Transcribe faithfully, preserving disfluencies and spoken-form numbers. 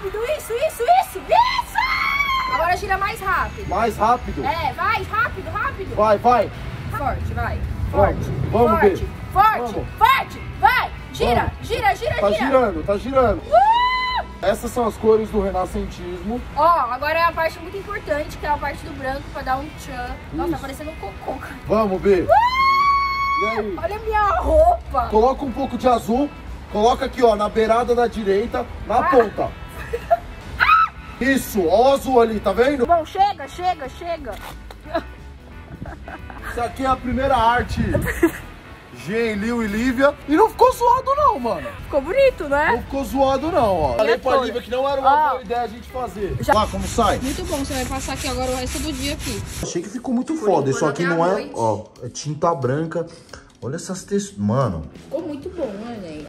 rápido, isso, isso, isso, isso! Agora gira mais rápido. Mais rápido? É, vai, rápido, rápido. Vai, vai. Forte, vai. Forte, Vamos, forte, B. forte, Vamos. forte, vai. Gira, Vamos. gira, gira, Tá gira. girando, tá girando. Uh! Essas são as cores do renascentismo. Ó, agora é a parte muito importante, que é a parte do branco, pra dar um tchan. Nossa, Isso. tá parecendo um cocô, cara. Vamos, B. Uh! E aí? Olha a minha roupa. Coloca um pouco de azul. Coloca aqui, ó, na beirada da direita, na Ah. ponta. Isso, ó o azul ali, tá vendo? Bom, chega, chega, chega. Isso aqui é a primeira arte. Gen, Liu e Lívia. E não ficou zoado não, mano. Ficou bonito, né? Não ficou zoado não, ó. Falei pra toda. Lívia que não era uma Ó. boa ideia a gente fazer. Já- Lá, como sai? Muito bom, você vai passar aqui agora o resto do dia aqui. Achei que ficou muito Por foda. enquanto, Isso aqui até não a é, noite. ó, é tinta branca. Olha essas texturas. Mano, Ficou muito bom, né, Ney?